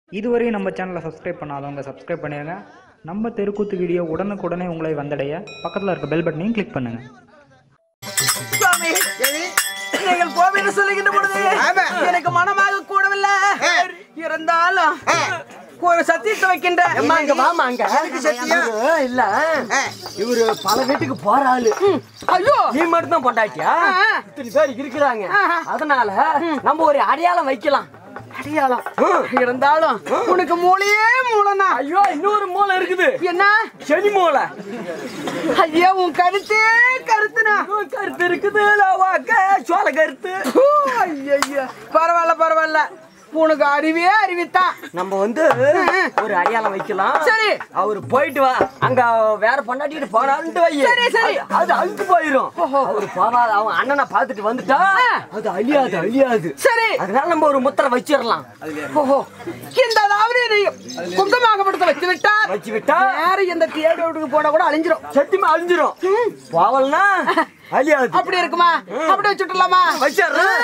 இதுவரை நம்ம சேனலை சப்ஸ்கிரைப் பண்ணாதவங்க சப்ஸ்கிரைப் பண்ணிடுங்க. நம்ம தெருக்கூத்து வீடியோ உடனுக்குடனே உங்களை வந்தடைய பக்கத்தில் இருக்க பெல் பட்டனையும் கிளிக் பண்ணுங்க. நீங்கள் கோவில் சொல்லுகின்ற பொழுது எனக்கு மனமாக கூடவில்லை இருந்தாலும் ஒரு சத்தியத்தை வைக்கின்ற இல்ல இவரு பல வீட்டுக்கு போற ஆளு. ஐயோ நீ மட்டும் தான் பொண்டாட்டியா? இத்தனை பேர் இருக்கிறாங்க. அதனால நம்ம ஒரு அடையாளம் வைக்கலாம். அடையாளம் இருந்தாலும் உனக்கு மூளையே மூளைனா. ஐயோ இன்னொரு மூளை இருக்குது. என்ன? சனி மூளை. ஐயோ உன் கருத்தே கருத்துனா. கருத்து இருக்குது சோழ கருத்து. ஐயோ பரவாயில்ல பரவாயில்ல, உனக்கு அறிவே அறிவித்தான். நம்ம வந்து ஒரு அடையாளம் வைக்கலாம். சரி அவரு போயிட்டு வா, அங்க வேற பொண்டாட்டிட்டு போனான்ட்டு வை. சரி சரி அது அழுத்து போயிரும். அவரு போவாது, அவன் அண்ணனை பாத்துட்டு வந்துட்டா அது அழியாது அழியாது. சரி அதனால நம்ம ஒரு முத்திரை வச்சிடலாம். இந்த அதாவது குங்கமாகப்படுத்த வச்சு விட்டா வேற எந்த தேடி வீட்டுக்கு போனா கூட அழிஞ்சிரும். சத்தியமா அழிஞ்சிரும். போவல்னா அழியாது. அப்படி இருக்குமா? அப்படி வச்சுட்டலாமா? வச்சிடறேன்.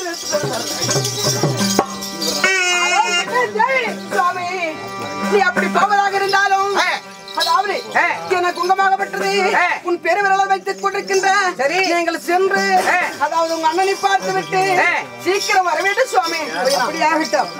சுவாமி நீ அப்படி போவதாக இருந்தாலும் அதாவது எனக்கு குங்கமாகப்பட்டது உன் பெருவிரலை வைத்துக் கொண்டிருக்கின்ற நீங்கள் சென்று அதாவது உங்க அண்ணனை பார்த்து விட்டு சீக்கிரம் வர வேண்டும் சுவாமி. அப்படியாகட்டும்.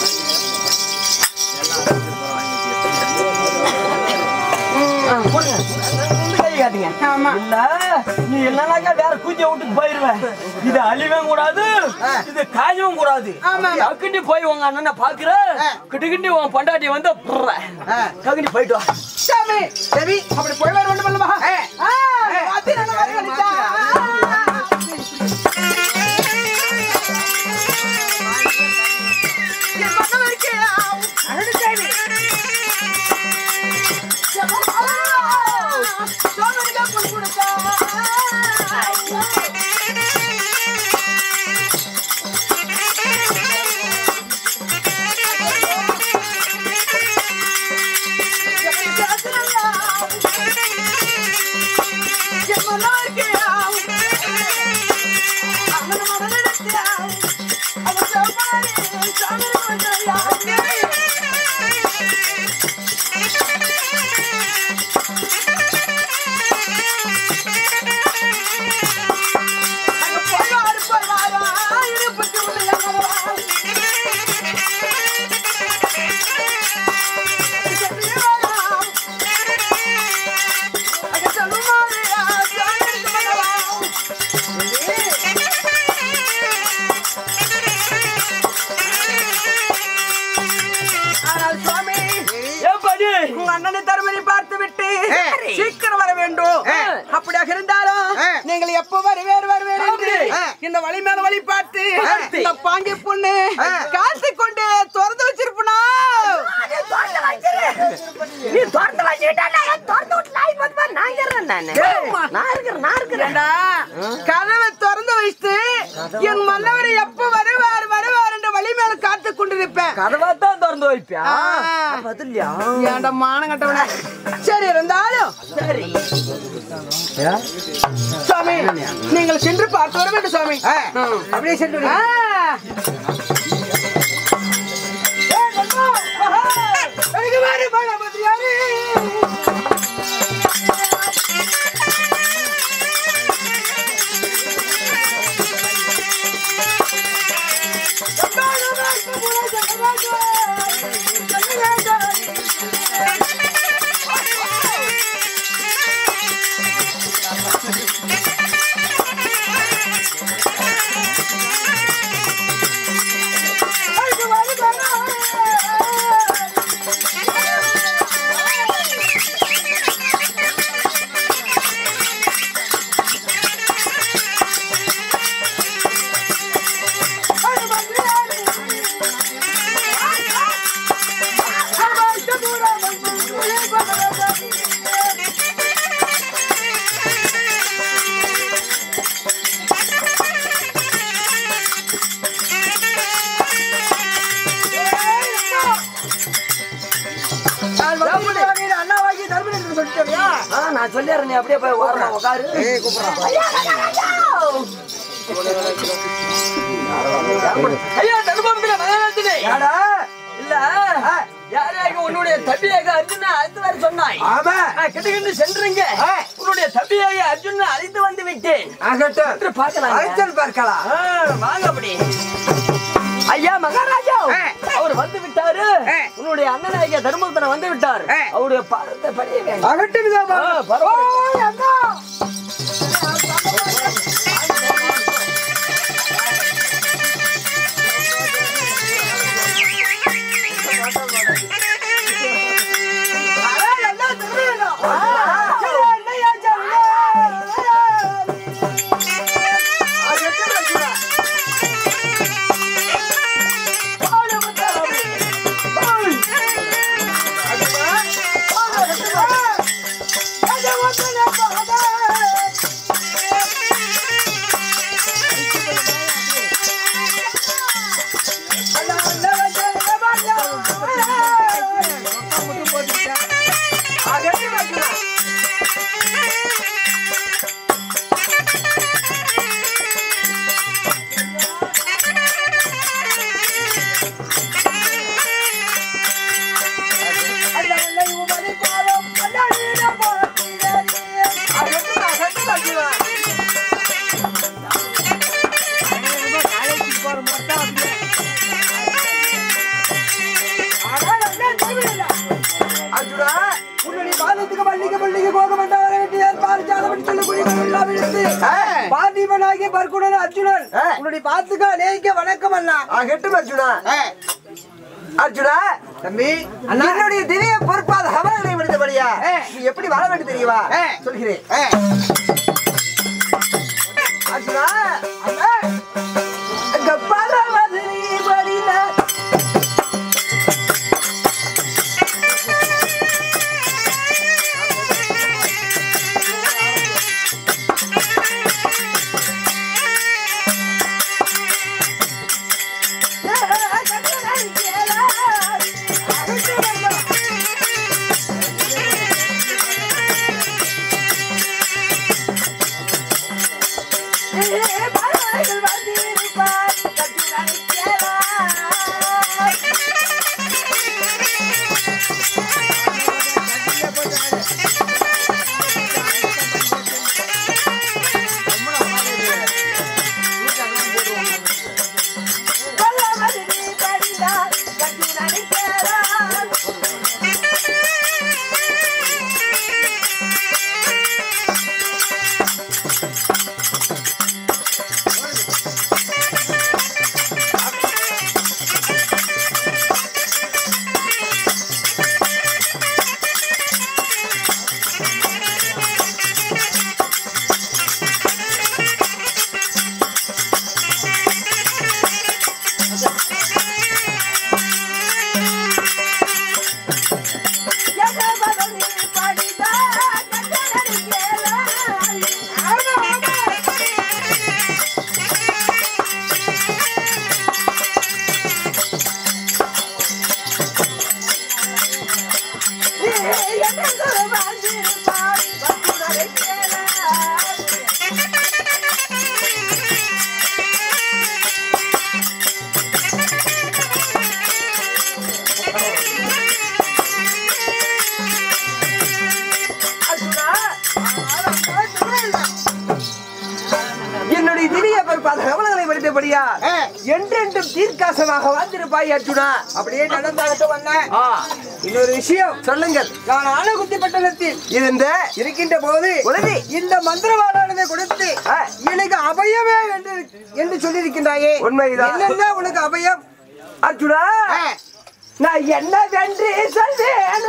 நீ இல்லனாக்கா வேற கூச்ச விட்டுக்கு போயிருவேன். இது அழிவும் கூடாது, இது காயவும் கூடாது. கக்கிண்டி போய் உங்க அண்ணனை பாக்குற கிட்டுக்கிண்டி உன் பொண்டாட்டி வந்து கக்கிண்டி போயிட்டு வா. சாமி சரி அப்படி போய் வர வேண்டும் அல்லவா? அண்ணனை தருமனை பார்த்து விட்டு சீக்கிரம் வர வேண்டும். அப்படியாக இருந்தாலும் நீங்கள் எப்ப வருவேன் இந்த வழி மேல வழி பார்த்து இந்த பாங்கி பொண்ணு காத்து கொண்டு திறந்து வச்சிருப்பா. கதவை திறந்து வச்சு என் மன்னவரை எப்ப வருவார் என்று வழி மேல காத்து கொண்டிருப்பேன். கதவா தான் திறந்து வைப்பியா? ஏன்டா மானம் கட்டவன. சரி இருந்தாலும் சரி சுவாமி நீங்கள் சென்று பார்த்து வர வேண்டும் சுவாமி. அப்படியே சென்று நான் சொல்லிடுறேன். நீ அப்படியே போய் ஓரமா உட்காரு. ஐயா தர்மபுரத்துல மலையாளத்திலே இல்ல தம்பியாக அர்ஜுனா அழைத்து வர சொன்னாய். ஆமா. கிட்ட சென்றுங்க. உன்னுடைய தம்பியாக அர்ஜுனா அழைத்து வந்து விட்டேன். ஆகட்டும். பார்க்கலாம். அழைத்து பார்க்கலாம். வாங்க அப்படி. ஐயா மகாராஜா அவர் வந்து விட்டாரு. உன்னுடைய அண்ணனாகிய தர்மபுத்திரன் வந்து விட்டார். அவருடைய பாதத்தை பணிய வேண்டும். அகட்டும். அர்ஜுனா தம்பி என்னுடைய திவ்ய பொறுப்பாத அவர்களை விடுத்தபடியா நீ எப்படி வர வேண்டும் தெரியுமா சொல்கிறேன். அர்ஜுனா என்றென்றும் தீர்க்காசமாக வாழ்ந்திருப்பாய் அர்ஜுனா. அப்படியே நடந்தாகட்டும் வந்தேன். இன்னொரு விஷயம் சொல்லுங்கள். நான் ஆலகுத்தி பட்டணத்தில் இருக்கின்ற போது இந்த மந்திரவாளானதை கொடுத்து எனக்கு அபயமே என்று சொல்லியிருக்கின்றாயே உண்மைதான். என்னென்ன உனக்கு அபயம் அர்ஜுனா? நான் என்ன வென்று சொல்வேன்.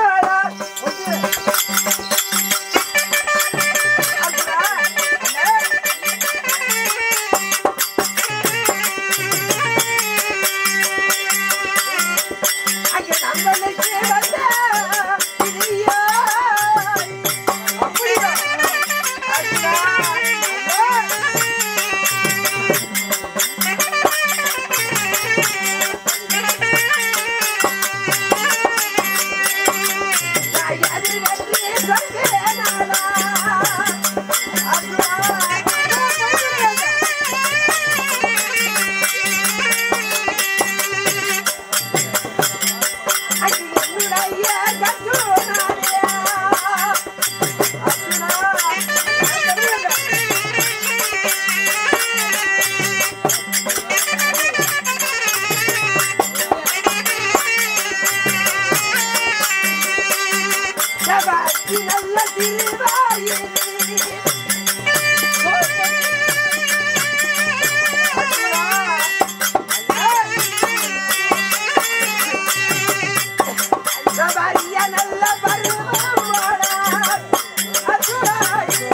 Yeah. சிறுவாயே நல்ல பருவமாடா அசுராயே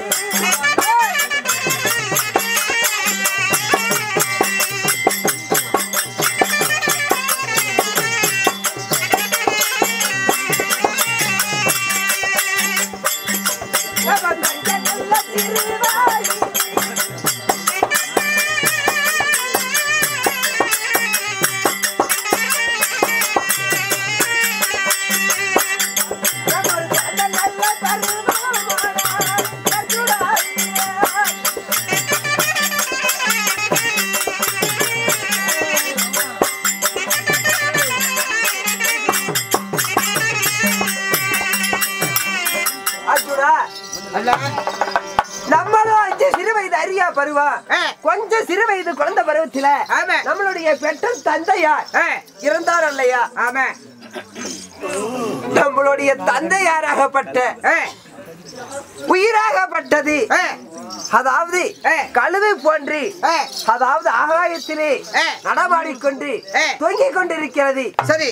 நல்ல சிறுவாயே நம்மளும் 5 சிறு வயது அறியா பருவம் கொஞ்சம் சிறு வயது குழந்தை பருவத்தில நம்மளுடைய பெற்ற தந்தையார் இருந்தார் இல்லையா? ஆமா. நம்மளுடைய தந்தையாராகப்பட்ட உயிராகப்பட்டது அதாவது கழுதை போன்று அதாவது ஆகாயத்திலே நடமாடிக்கொண்டு தொங்கிக் கொண்டிருக்கிறது. சரி.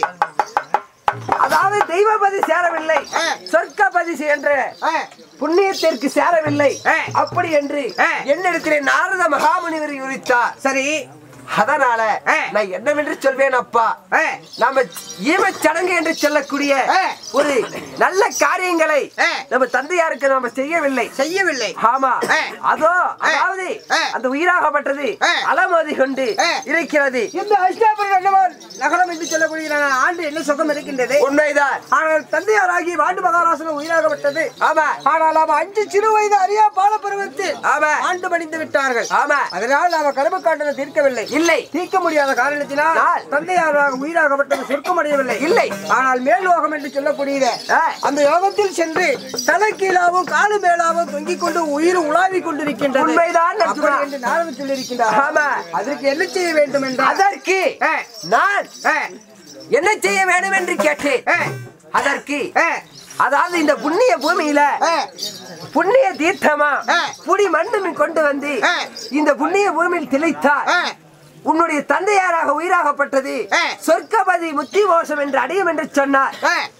அதாவது தெய்வபதி சேரவில்லை, சொர்க்கப்பதி என்ற புண்ணியத்திற்கு சேரவில்லை அப்படி என்று என்னிடத்திலே நாரத மகாமுனிவர் உரித்தார். சரி. அதனால நான் என்னவென்று சொல்வேன் அப்பா, நம்ம ஈமச்சடங்கு என்று சொல்லக்கூடிய ஒரு நல்ல காரியங்களை நம்ம தந்தையாருக்கு நாம செய்யவில்லை. ஆமா. அதோ அதாவது அந்த உயிராகப்பட்டது அலமோதி கொண்டு இருக்கிறது. இந்த அஷ்டாபுர நகரம் என்று சொல்லக்கூடிய ஆண்டு என்ன சுகம் இருக்கின்றது? உண்மைதான். ஆனால் தந்தையாராகி வாண்டு மகாராசன உயிராகப்பட்டது. ஆமா. ஆனால் நாம 5 சிறு வயது அறியா பாலப்பருவத்தில் ஆண்டு மடிந்து விட்டார்கள். ஆமா. அதனால் நாம கரும காட்டலை தீர்க்கவில்லை. இல்லை, தீர்க்க முடியாத காரணத்தினால் தந்தையாராக உயிராகப்பட்டது சொர்க்கம் அடையவில்லை. இல்லை. ஆனால் மேல் யோகம் என்று சொல்லக்கூடியது அந்த யோகத்தில் சென்று தலை கீழாவும் காலு மேலாவும் தொங்கிக் கொண்டு உயிர் உலாவிக் கொண்டிருக்கின்றது. உண்மைதான் என்று நாரதர் சொல்லியிருக்கின்றார். ஆமா. அதற்கு என்ன செய்ய வேண்டும் என்று அதற்கு நான் என்ன செய்ய வேண்டும் என்று கேட்டேன். அதற்கு அதாவது இந்த புண்ணிய பூமியில புண்ணிய தீர்த்தமா புடி மண்ணு கொண்டு வந்து இந்த புண்ணிய பூமியில் திளைத்தார் உன்னுடைய தந்தையாராக உயிராகப்பட்டது சொர்க்கப்பதி முத்தி மோசம் என்று அடையும் என்று சொன்னார்.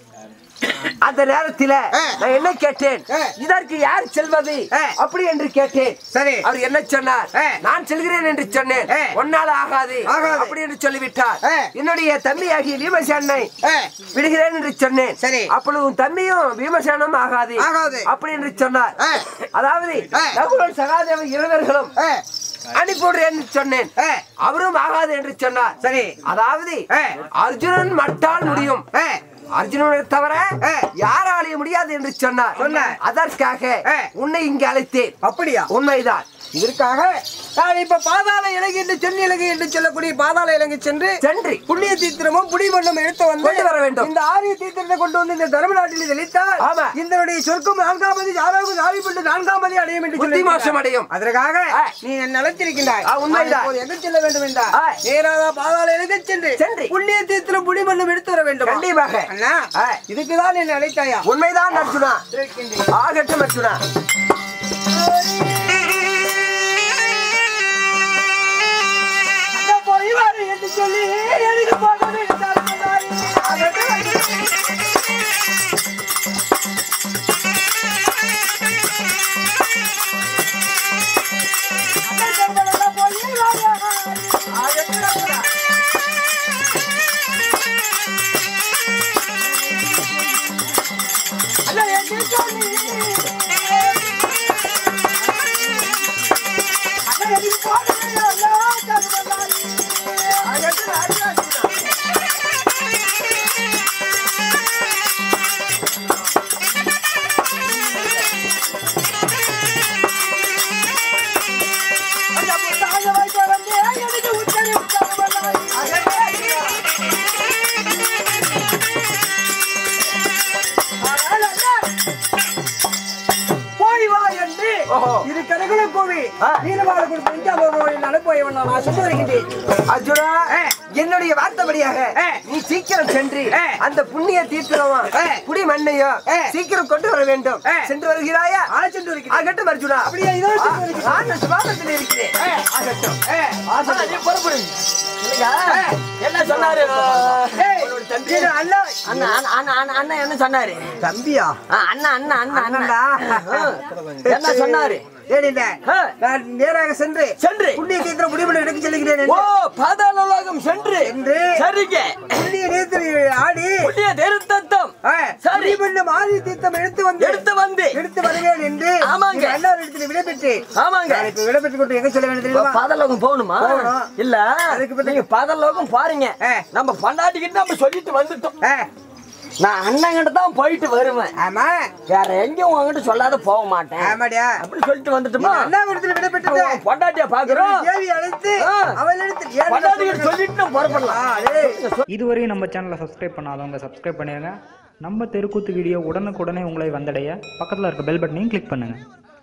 அந்த நேரத்தில் நான் என்ன கேட்டேன், இதற்கு யார் செல்வது அப்படி என்று கேட்டேன். சரி. அவர் என்ன சொன்னார், நான் செல்கிறேன் என்று சொன்னேன். ஒன்னால ஆகாது அப்படி என்று சொல்லிவிட்டார். என்னுடைய தம்பியாகிய பீமசேனை விடுகிறேன் என்று சொன்னேன். சரி. அப்பொழுது உன் தம்பியும் பீமசேனும் ஆகாது அப்படி என்று சொன்னார். அதாவது நகுலன் சகாதேவன் இருவர்களும் அனுப்பிவிடுறேன் என்று சொன்னேன். அவரும் ஆகாது என்று சொன்னார். சரி. அதாவது அர்ஜுனன் மட்டால் முடியும், அர்ஜுனனை தவிர யாராலையும் முடியாது என்று சொன்னார். அதற்காக உன்னை இங்கு அழைத்தேன். அப்படியா? உண்மைதான். இதற்காக நான் இப்ப பாதாள இலங்கை என்று சென்னிலங்கை என்று சொல்லக்கூடிய பாதாள இலங்கை சென்று புண்ணிய தீர்த்தமும் புடிமண்ணும் எடுத்து வந்து வர வேண்டும். இந்த ஆரிய தீர்த்தத்தை கொண்டு வந்து இந்த தர்மநாட்டில் தெளித்தால் இதனுடைய சொர்க்கம் 4ஆவது 6வது 4ஆவது அடையும் என்று சொல்லி மாசம் அடையும். அதற்காக நீ என்ன அழைத்திருக்கின்றாய். உண்மைதான். எங்க செல்ல வேண்டும் என்றால் நேராக பாதாள இலங்கை சென்று புண்ணிய தீர்த்தம் புடிமண்ணும் எடுத்து வர வேண்டும். கண்டிப்பாக. இதுக்குதான் என்ன அழைத்தாயா? உண்மைதான் அர்ஜுனா. ஆகட்டும் அர்ஜுனா. என்று சொல்லி எனக்கு போகிறது என்னுடைய வார்த்தைப்படியாக நீ சீக்கிரம் சென்று அந்த புண்ணிய தீர்த்தமா புடி மண்ணையோ சீக்கிரம் கொண்டு வர வேண்டும். சென்று வருகிறாயா? சென்று வருகிறேன். ஆகட்டும் அர்ஜுனா. அப்படியே இதோ நான் சுபாவத்தில் இருக்கிறேன். ஆகட்டும். நீ புறப்படு. என்ன சொன்னாரு தம்பி? அண்ணா அண்ணா என்ன சொன்னாரு? தம்பியா? அண்ணா அண்ணா அண்ணா அண்ணா என்ன சொன்னாரு? நான் நேராக சென்று புண்ணிய தீர்த்தம் முடிவு எடுக்க சொல்லுகிறேன். ஓ பாதாள லோகம் சென்று சரிங்க புண்ணிய தீர்த்தம் ஆடி புண்ணிய தீர்த்தம் சரி பண்ணும் ஆதி தீர்த்தம் எடுத்து வருவேன் என்று ஆமாங்க எல்லாரும் இடத்துல விடைபெற்று ஆமாங்க இப்ப விடைபெற்று கொண்டு எங்க சொல்ல வேண்டியது? பாதாள லோகம் போகணுமா? இல்ல அதுக்கு நீங்க பாதாள லோகம் பாருங்க. நம்ம பண்டாட்டிக்கிட்டு நம்ம சொல்லிட்டு வந்துட்டோம். நான் அண்ணங்கிட்ட தான் போயிட்டு வருவேன். ஆமா வேற எங்கேயும் உங்ககிட்ட சொல்லாத போக மாட்டேன். ஆமாடியா அப்படி சொல்லிட்டு வந்துட்டுமா? அண்ணா இடத்துல விடைபெற்று பொண்டாட்டியா பாக்குறோம். தேவி அழைத்து அவள் எடுத்து பொண்டாட்டிக்கிட்ட சொல்லிட்டு புறப்படலாம். இதுவரையும் நம்ம சேனலை சப்ஸ்கிரைப் பண்ணாதவங்க சப்ஸ்கிரைப் பண்ணிடுங்க. நம்ம தெருக்கூத்து வீடியோ உடனுக்குடனே உங்களை வந்தடைய பக்கத்தில் இருக்க பெல் பட்டனையும் கிளிக் பண்ணுங்கள்.